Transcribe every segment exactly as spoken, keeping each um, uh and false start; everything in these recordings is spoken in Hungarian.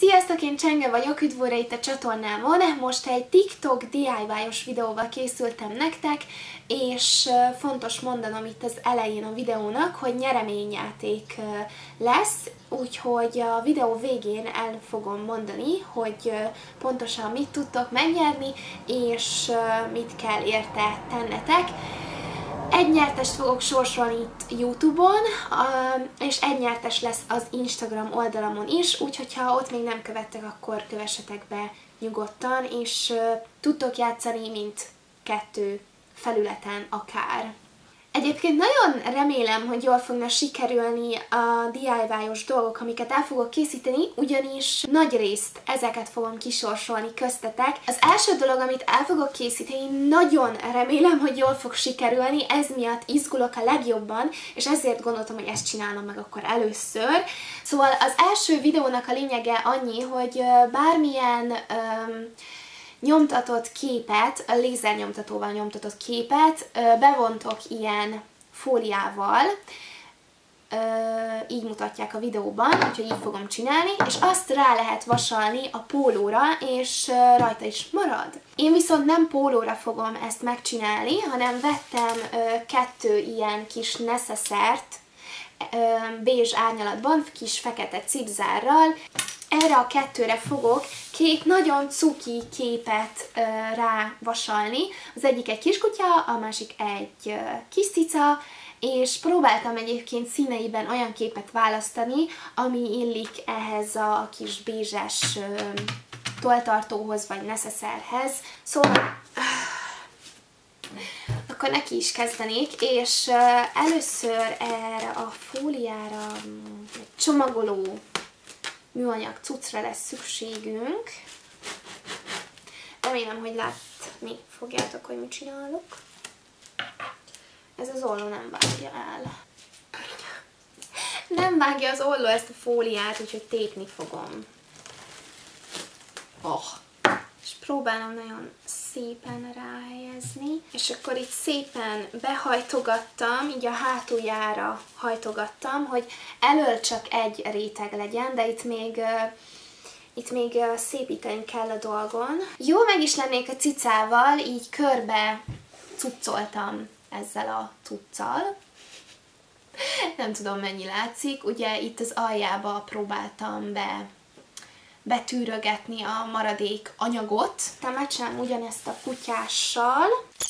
Sziasztok, én Csenge vagyok, üdv újra itt a csatornámon. Most egy TikTok dé i váj-os videóval készültem nektek, és fontos mondanom itt az elején a videónak, hogy nyereményjáték lesz, úgyhogy a videó végén el fogom mondani, hogy pontosan mit tudtok megnyerni, és mit kell érte tennetek. Egy nyertest fogok sorsolni itt YouTube-on, és egy nyertes lesz az Instagram oldalamon is, úgyhogy ha ott még nem követtek, akkor kövessetek be nyugodtan, és tudtok játszani mint kettő felületen akár. Egyébként nagyon remélem, hogy jól fognak sikerülni a dé i váj-os dolgok, amiket el fogok készíteni, ugyanis nagy részt ezeket fogom kisorsolni köztetek. Az első dolog, amit el fogok készíteni, nagyon remélem, hogy jól fog sikerülni, ez miatt izgulok a legjobban, és ezért gondoltam, hogy ezt csinálom meg akkor először. Szóval az első videónak a lényege annyi, hogy bármilyen Um, nyomtatott képet, a lézernyomtatóval nyomtatott képet bevontok ilyen fóliával, így mutatják a videóban, úgyhogy így fogom csinálni, és azt rá lehet vasalni a pólóra, és rajta is marad. Én viszont nem pólóra fogom ezt megcsinálni, hanem vettem kettő ilyen kis neszeszert, bézs árnyalatban, kis fekete cipzárral. Erre a kettőre fogok két nagyon cuki képet uh, rávasalni. Az egyik egy kiskutya, a másik egy uh, kis cica, és próbáltam egyébként színeiben olyan képet választani, ami illik ehhez a kis bézses uh, tolltartóhoz vagy neszeszerhez. Szóval uh, akkor neki is kezdenék, és uh, először erre a fóliára um, egy csomagoló műanyag cuccra lesz szükségünk. Remélem, hogy látni fogjátok, hogy mit csinálok. Ez az olló nem vágja el. Nem vágja az olló ezt a fóliát, úgyhogy tépni fogom. Oh. És próbálom nagyon szépen ráhelyezni. És akkor itt szépen behajtogattam, így a hátuljára hajtogattam, hogy elől csak egy réteg legyen, de itt még, uh, itt még uh, szépíteni kell a dolgon. Jó, meg is lennék a cicával, így körbe cuccoltam ezzel a cuccal. Nem tudom, mennyi látszik. Ugye itt az aljába próbáltam be betűrögetni a maradék anyagot. Tehát megcsinálom ugyanezt a kutyással.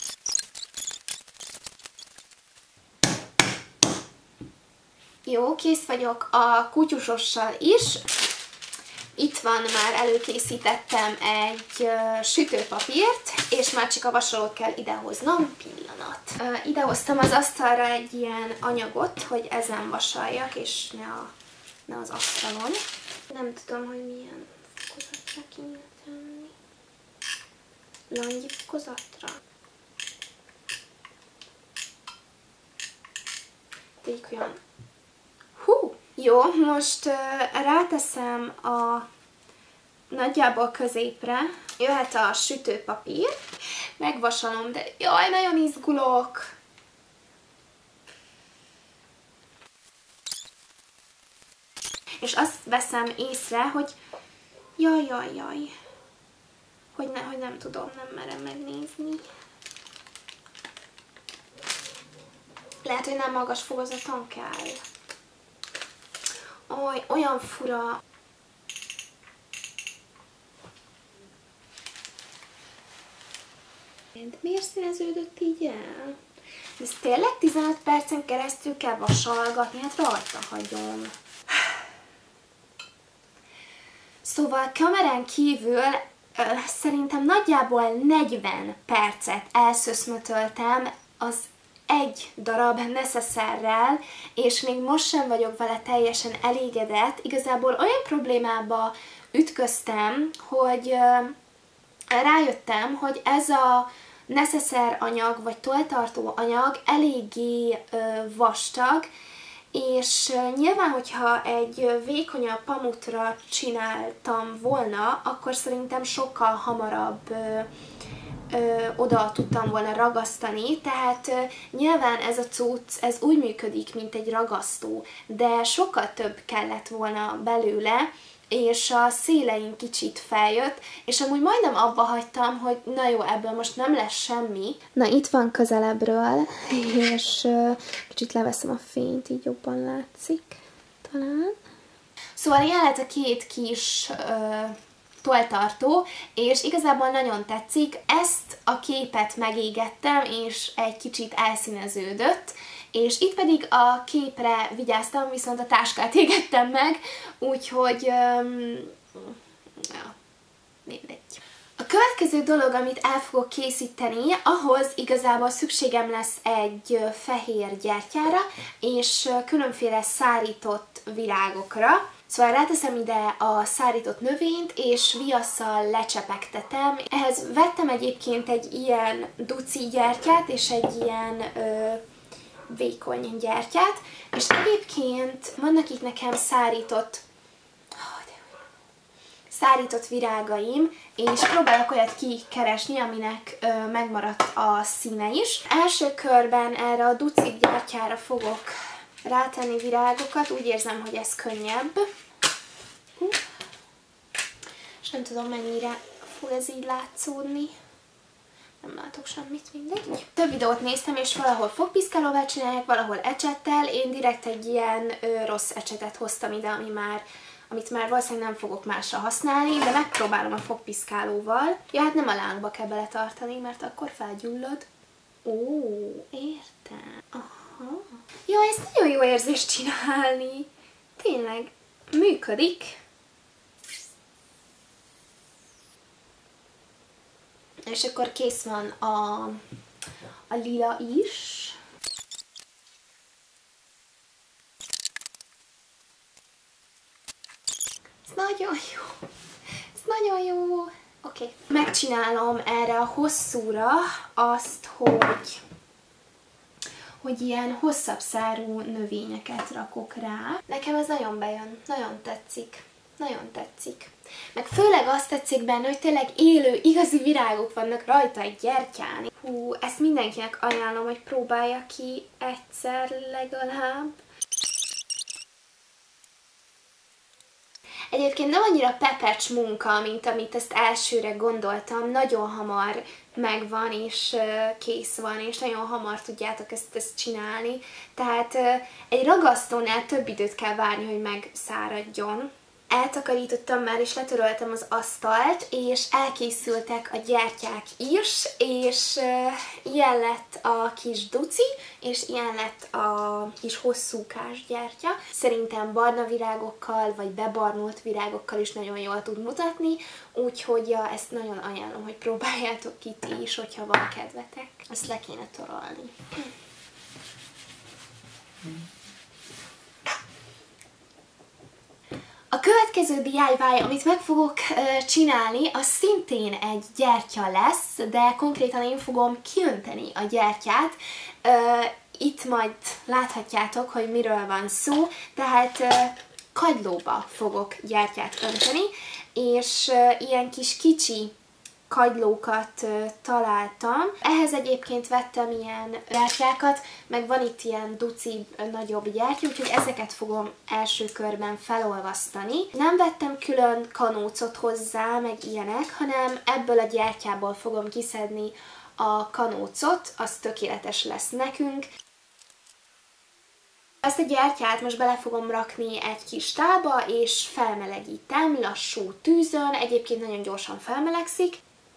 Jó, kész vagyok a kutyusossal is. Itt van, már előkészítettem egy uh, sütőpapírt, és már csak a vasalót kell idehoznom. Pillanat. Uh, idehoztam az asztalra egy ilyen anyagot, hogy ezen vasaljak, és ne, a, ne az asztalon. Nem tudom, hogy milyen fokozatra kéne tenni. Langyi fokozatra. Így olyan. Hú! Jó, most uh, ráteszem a nagyjából középre. Jöhet a sütőpapír. Megvasalom, de jaj, nagyon izgulok! És azt veszem észre, hogy jaj, jaj, jaj, hogy, ne, hogy nem tudom, nem merem megnézni. Lehet, hogy nem magas fokozaton kell. Oly, olyan fura. Miért színeződött így el? Ez tényleg tizenöt percen keresztül kell vasalgatni? Hát rajta hagyom. Szóval kamerán kívül ö, szerintem nagyjából negyven percet elszöszmötöltem az egy darab neszeszerrel, és még most sem vagyok vele teljesen elégedett. Igazából olyan problémába ütköztem, hogy ö, rájöttem, hogy ez a neszeszer anyag, vagy tolltartó anyag eléggé ö, vastag, és nyilván, hogyha egy vékonyabb pamutra csináltam volna, akkor szerintem sokkal hamarabb ö, ö, oda tudtam volna ragasztani, tehát ö, nyilván ez a cucc, ez úgy működik, mint egy ragasztó, de sokkal több kellett volna belőle, és a szélein kicsit feljött, és amúgy majdnem abba hagytam, hogy na jó, ebből most nem lesz semmi. Na itt van közelebbről, és uh, kicsit leveszem a fényt, így jobban látszik talán. Szóval ilyen lett a két kis uh, tolltartó, és igazából nagyon tetszik. Ezt a képet megégettem, és egy kicsit elszíneződött, és itt pedig a képre vigyáztam, viszont a táskát égettem meg, úgyhogy um, ja, mindegy. A következő dolog, amit el fogok készíteni, ahhoz igazából szükségem lesz egy fehér gyertyára, és különféle szárított virágokra. Szóval ráteszem ide a szárított növényt, és viasszal lecsepegtetem. Ehhez vettem egyébként egy ilyen duci gyertyát, és egy ilyen ö, vékony gyertyát, és egyébként vannak itt nekem szárított, szárított virágaim, és próbálok olyat kikeresni, aminek ö, megmaradt a színe is. Első körben erre a duci gyertyára fogok rátenni virágokat, úgy érzem, hogy ez könnyebb. És nem tudom, mennyire fog ez így látszódni. Nem látok semmit, mindegy. Több videót néztem, és valahol fogpiszkálóval csinálják, valahol ecsettel. Én direkt egy ilyen ö, rossz ecsetet hoztam ide, ami már, amit már valószínűleg nem fogok másra használni, de megpróbálom a fogpiszkálóval. Ja, hát nem a lángba kell beletartani, mert akkor felgyullad. Ó, értem. Aha. Jó, ez nagyon jó érzés csinálni. Tényleg, működik. És akkor kész van a, a lila is. Ez nagyon jó. Ez nagyon jó. Oké. Okay. Megcsinálom erre a hosszúra azt, hogy hogy ilyen hosszabb szárú növényeket rakok rá. Nekem ez nagyon bejön, nagyon tetszik, nagyon tetszik. Meg főleg azt tetszik benne, hogy tényleg élő, igazi virágok vannak rajta egy gyertyán. Hú, ezt mindenkinek ajánlom, hogy próbálja ki egyszer legalább. Egyébként nem annyira pepecs munka, mint amit ezt elsőre gondoltam. Nagyon hamar megvan, és kész van, és nagyon hamar tudjátok ezt, ezt csinálni. Tehát egy ragasztónál több időt kell várni, hogy megszáradjon. Eltakarítottam már, és letöröltem az asztalt, és elkészültek a gyertyák is, és uh, ilyen lett a kis duci, és ilyen lett a kis hosszúkás gyertya. Szerintem barna virágokkal, vagy bebarnult virágokkal is nagyon jól tud mutatni, úgyhogy ja, ezt nagyon ajánlom, hogy próbáljátok ki ti is, hogyha van kedvetek. Ezt le kéne torolni. A következő dé i vaj, amit meg fogok uh, csinálni, az szintén egy gyertya lesz, de konkrétan én fogom kiönteni a gyertyát. Uh, itt majd láthatjátok, hogy miről van szó, tehát uh, kagylóba fogok gyertyát önteni, és uh, ilyen kis kicsi kagylókat uh, találtam. Ehhez egyébként vettem ilyen gyertyákat, meg van itt ilyen duci uh, nagyobb gyertya, úgyhogy ezeket fogom első körben felolvasztani. Nem vettem külön kanócot hozzá, meg ilyenek, hanem ebből a gyertyából fogom kiszedni a kanócot, az tökéletes lesz nekünk. Ezt a gyertyát most bele fogom rakni egy kis tálba, és felmelegítem lassú tűzön, egyébként nagyon gyorsan felmelegszik.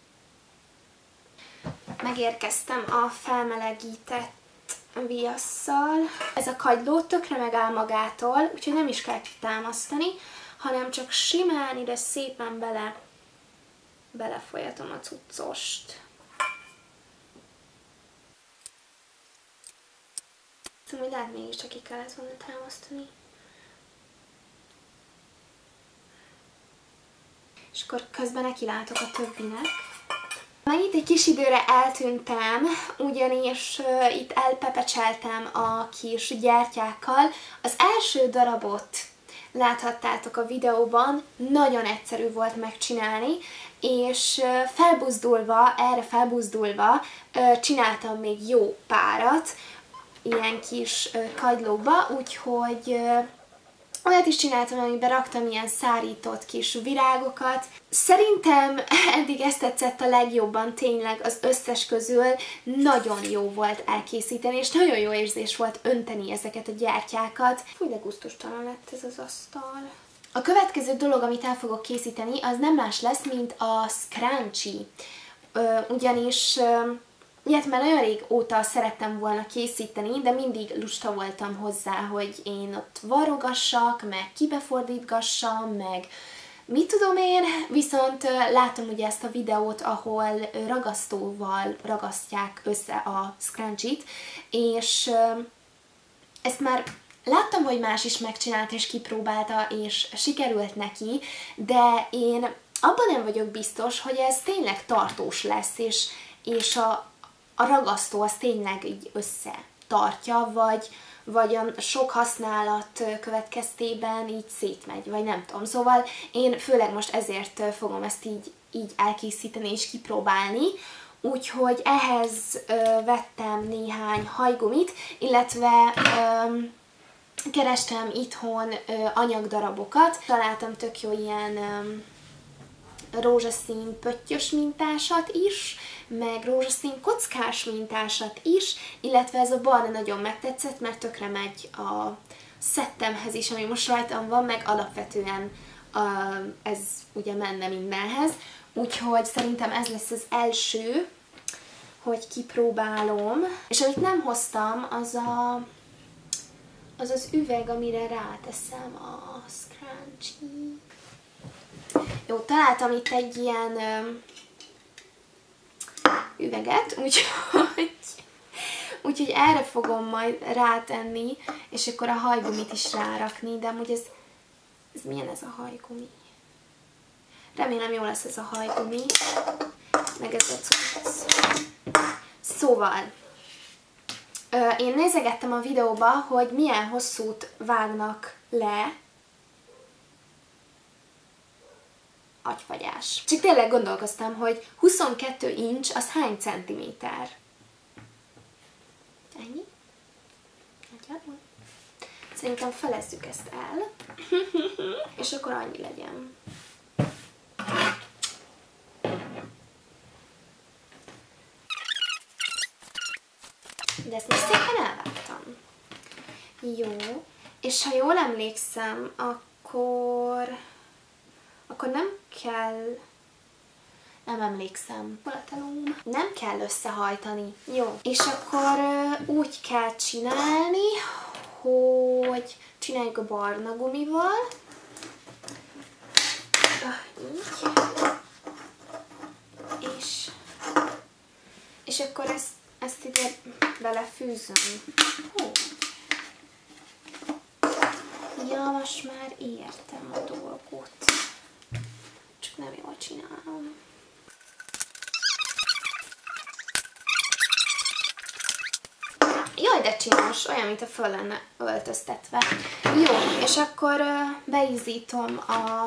Megérkeztem a felmelegített viasszal. Ez a kagyló tökre megáll magától, úgyhogy nem is kell kitámasztani, hanem csak simán ide szépen bele, belefolyatom a cuccost. Szóval lehet mégiscsak ki kellett volna támasztani. És akkor közben nekilátok a többinek. Megint egy kis időre eltűntem, ugyanis uh, itt elpepecseltem a kis gyertyákkal. Az első darabot láthattátok a videóban, nagyon egyszerű volt megcsinálni, és uh, felbuzdulva, erre felbuzdulva uh, csináltam még jó párat, ilyen kis uh, kagylóba, úgyhogy uh, Olyat is csináltam, amiben raktam ilyen szárított kis virágokat. Szerintem eddig ezt tetszett a legjobban, tényleg az összes közül. Nagyon jó volt elkészíteni, és nagyon jó érzés volt önteni ezeket a gyertyákat. Fúj, de gusztustalan lett ez az asztal. A következő dolog, amit el fogok készíteni, az nem más lesz, mint a scrunchie. Ugyanis ilyet már nagyon régóta szerettem volna készíteni, de mindig lusta voltam hozzá, hogy én ott varrogassak, meg kibefordítgassam, meg mit tudom én, viszont látom ugye ezt a videót, ahol ragasztóval ragasztják össze a scrunchie-t, és ezt már láttam, hogy más is megcsinálta és kipróbálta, és sikerült neki, de én abban nem vagyok biztos, hogy ez tényleg tartós lesz, és, és a, a ragasztó az tényleg így összetartja, vagy, vagy a sok használat következtében így szétmegy, vagy nem tudom. Szóval én főleg most ezért fogom ezt így, így elkészíteni és kipróbálni, úgyhogy ehhez ö, vettem néhány hajgumit, illetve ö, kerestem itthon ö, anyagdarabokat, találtam tök jó ilyen ö, rózsaszín pöttyös mintásat is, meg rózsaszín kockás mintásat is, illetve ez a barna nagyon megtetszett, mert tökre megy a szettemhez is, ami most rajtam van, meg alapvetően uh, ez ugye menne mindenhez, úgyhogy szerintem ez lesz az első, hogy kipróbálom, és amit nem hoztam, az a, az, az üveg, amire ráteszem a scrunchie. Jó, találtam itt egy ilyen ö, üveget, úgyhogy, úgyhogy erre fogom majd rátenni, és akkor a hajgumit is rárakni, de amúgy ez, ez milyen ez a hajgumi? Remélem jó lesz ez a hajgumi, meg ez a cucc. Szóval, ö, én nézegettem a videóba, hogy milyen hosszút vágnak le agyfagyás. Csak tényleg gondolkoztam, hogy huszonkettő inch az hány centiméter? Ennyi? Nagyjából. Szerintem felezzük ezt el, és akkor annyi legyen. De ezt most szépen elvágtam. Jó. És ha jól emlékszem, akkor... akkor nem kell... nem emlékszem. Hol a telóm? Nem kell összehajtani. Jó. És akkor uh, úgy kell csinálni, hogy csináljuk a barna gumival. Uh, így. És... és akkor ezt, ezt ide belefűzöm. Hú. Ja, most már értem a dolgot. Csak nem jól csinálom. Jaj, de csinos, olyan, mint a föl lenne öltöztetve. Jó, és akkor uh, beízítom a...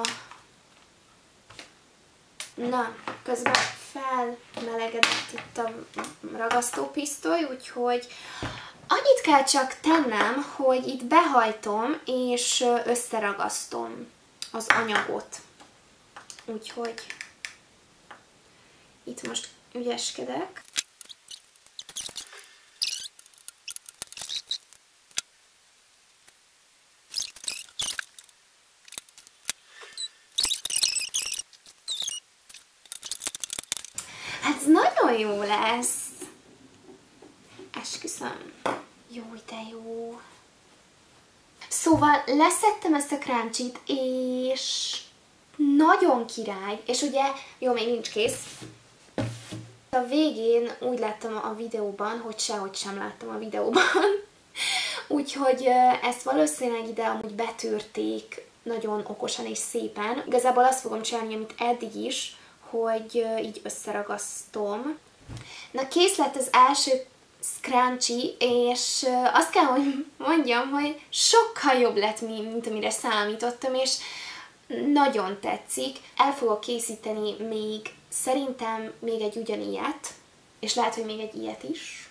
Na, közben felmelegedett itt a ragasztópisztoly, úgyhogy annyit kell csak tennem, hogy itt behajtom és összeragasztom az anyagot. Úgyhogy itt most ügyeskedek. Hát ez nagyon jó lesz. Esküszöm. Jó, de jó. Szóval leszettem ezt a scrunchie-t, és nagyon király, és ugye, jó, még nincs kész. A végén úgy láttam a videóban, hogy sehogy sem láttam a videóban. Úgyhogy ezt valószínűleg ide amúgy betűrték nagyon okosan és szépen. Igazából azt fogom csinálni, amit eddig is, hogy így összeragasztom. Na, kész lett az első scrunchie, és azt kell, hogy mondjam, hogy sokkal jobb lett, mint amire számítottam, és nagyon tetszik. El fogok készíteni még, szerintem még egy ugyanilyet, és lehet, hogy még egy ilyet is.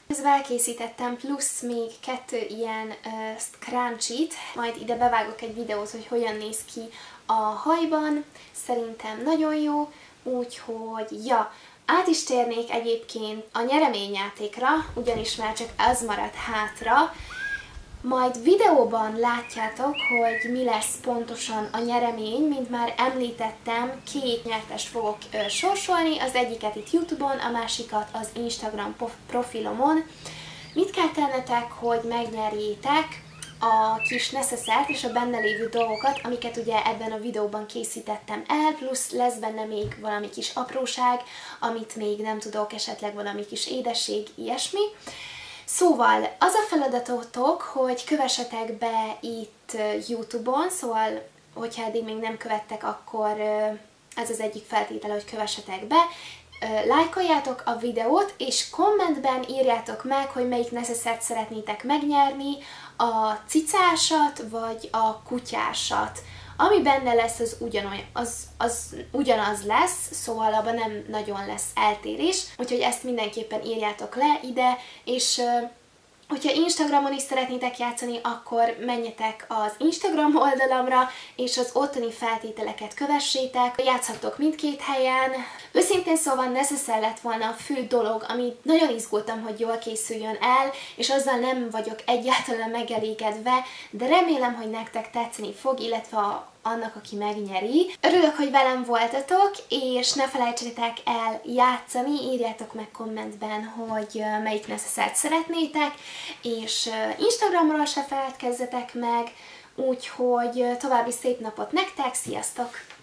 Közben elkészítettem plusz még kettő ilyen uh, scrunchit, majd ide bevágok egy videót, hogy hogyan néz ki a hajban. Szerintem nagyon jó, úgyhogy ja, át is térnék egyébként a nyereményjátékra, ugyanis már csak az maradt hátra. Majd videóban látjátok, hogy mi lesz pontosan a nyeremény, mint már említettem, két nyertest fogok ö, sorsolni, az egyiket itt YouTube-on, a másikat az Instagram profilomon. Mit kell tennetek, hogy megnyerjétek a kis neszeszert és a benne lévő dolgokat, amiket ugye ebben a videóban készítettem el, plusz lesz benne még valami kis apróság, amit még nem tudok, esetleg valami kis édesség, ilyesmi. Szóval az a feladatotok, hogy kövessetek be itt YouTube-on, szóval hogyha eddig még nem követtek, akkor ez az egyik feltétele, hogy kövessetek be. Lájkoljátok a videót, és kommentben írjátok meg, hogy melyik neszeszert szeretnétek megnyerni, a cicásat vagy a kutyásat. Ami benne lesz, az, ugyanolyan, az, az ugyanaz lesz, szóval abban nem nagyon lesz eltérés, úgyhogy ezt mindenképpen írjátok le ide, és hogyha Instagramon is szeretnétek játszani, akkor menjetek az Instagram oldalamra, és az ottani feltételeket kövessétek. Játszhatok mindkét helyen. Őszintén szóval necessary lett volna a fő dolog, amit nagyon izgultam, hogy jól készüljön el, és azzal nem vagyok egyáltalán megelégedve, de remélem, hogy nektek tetszeni fog, illetve a annak, aki megnyeri. Örülök, hogy velem voltatok, és ne felejtsetek el játszani, írjátok meg kommentben, hogy melyik necessert szeretnétek, és Instagramról se feledkezzetek meg, úgyhogy további szép napot nektek, sziasztok!